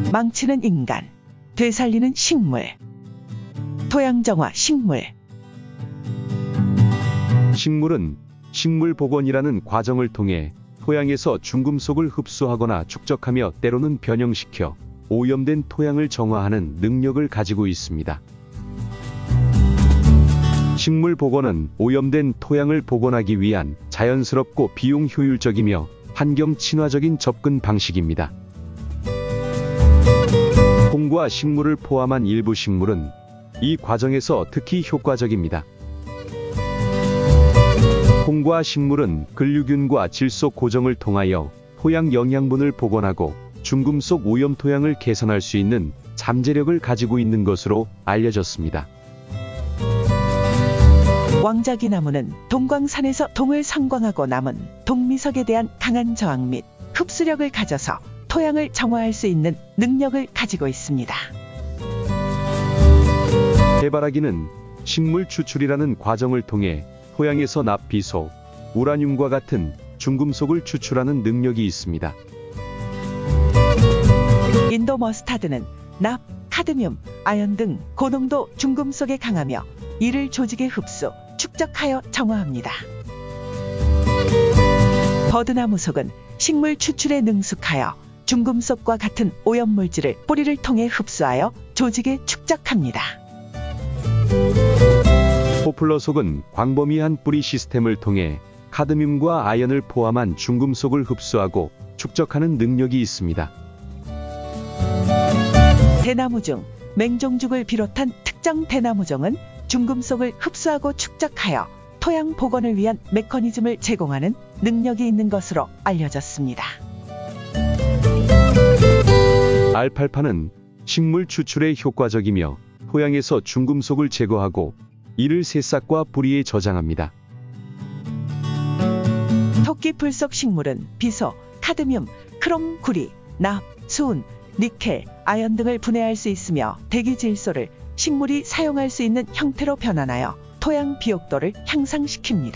망치는 인간, 되살리는 식물. 토양정화 식물. 식물은 식물 복원이라는 과정을 통해 토양에서 중금속을 흡수하거나 축적하며 때로는 변형시켜 오염된 토양을 정화하는 능력을 가지고 있습니다. 식물 복원은 오염된 토양을 복원하기 위한 자연스럽고 비용 효율적이며 환경 친화적인 접근 방식입니다. 콩과 식물을 포함한 일부 식물은 이 과정에서 특히 효과적입니다. 콩과 식물은 근류균과 질소 고정을 통하여 토양 영양분을 복원하고 중금속 오염 토양을 개선할 수 있는 잠재력을 가지고 있는 것으로 알려졌습니다. 왕자기나무는 동광산에서 동을 상광하고 남은 동미석에 대한 강한 저항 및 흡수력을 가져서 토양을 정화할 수 있는 능력을 가지고 있습니다. 해바라기는 식물 추출이라는 과정을 통해 토양에서 납비소, 우라늄과 같은 중금속을 추출하는 능력이 있습니다. 인도 머스타드는 납, 카드뮴, 아연 등 고농도 중금속에 강하며 이를 조직에 흡수, 축적하여 정화합니다. 버드나무속은 식물 추출에 능숙하여 중금속과 같은 오염물질을 뿌리를 통해 흡수하여 조직에 축적합니다. 포플러속은 광범위한 뿌리 시스템을 통해 카드뮴과 아연을 포함한 중금속을 흡수하고 축적하는 능력이 있습니다. 대나무 중 맹종죽을 비롯한 특정 대나무종은 중금속을 흡수하고 축적하여 토양 복원을 위한 메커니즘을 제공하는 능력이 있는 것으로 알려졌습니다. 알팔파는 식물 추출에 효과적이며 토양에서 중금속을 제거하고 이를 새싹과 뿌리에 저장합니다. 토끼풀 속 식물은 비소, 카드뮴, 크롬, 구리, 납, 수은, 니켈, 아연 등을 분해할 수 있으며 대기 질소를 식물이 사용할 수 있는 형태로 변환하여 토양 비옥도를 향상시킵니다.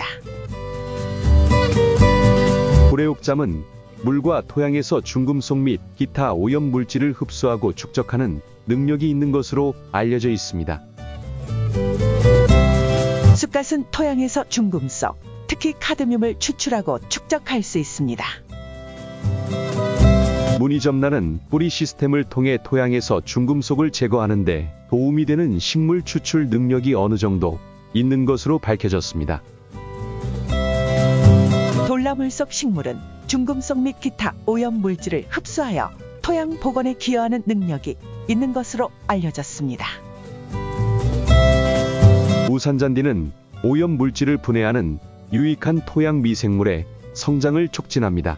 구레옥잠은 물과 토양에서 중금속 및 기타 오염 물질을 흡수하고 축적하는 능력이 있는 것으로 알려져 있습니다. 쑥갓은 토양에서 중금속, 특히 카드뮴을 추출하고 축적할 수 있습니다. 무늬점란은 뿌리 시스템을 통해 토양에서 중금속을 제거하는 데 도움이 되는 식물 추출 능력이 어느 정도 있는 것으로 밝혀졌습니다. 돌나물 속 식물은 중금속 및 기타 오염 물질을 흡수하여 토양 복원에 기여하는 능력이 있는 것으로 알려졌습니다. 우산잔디는 오염 물질을 분해하는 유익한 토양 미생물의 성장을 촉진합니다.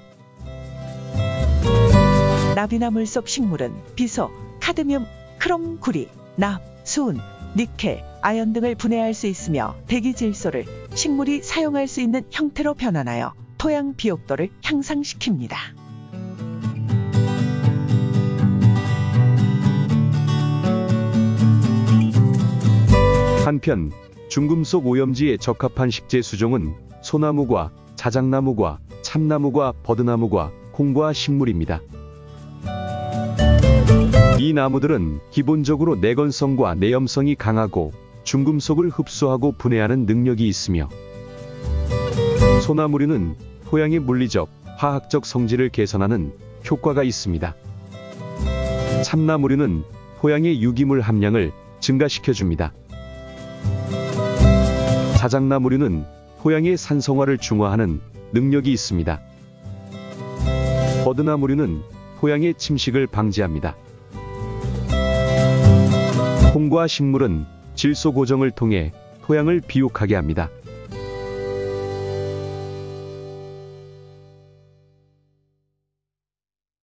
나비나물 속 식물은 비소, 카드뮴, 크롬, 구리, 납, 수은, 니켈, 아연 등을 분해할 수 있으며 대기 질소를 식물이 사용할 수 있는 형태로 변환하여 토양 비옥도를 향상시킵니다. 한편 중금속 오염지에 적합한 식재 수종은 소나무과 자작나무과 참나무과 버드나무과 콩과 식물입니다. 이 나무들은 기본적으로 내건성과 내염성이 강하고 중금속을 흡수하고 분해하는 능력이 있으며 소나무류는 토양의 물리적, 화학적 성질을 개선하는 효과가 있습니다. 참나무류는 토양의 유기물 함량을 증가시켜줍니다. 자작나무류는 토양의 산성화를 중화하는 능력이 있습니다. 버드나무류는 토양의 침식을 방지합니다. 콩과 식물은 질소 고정을 통해 토양을 비옥하게 합니다.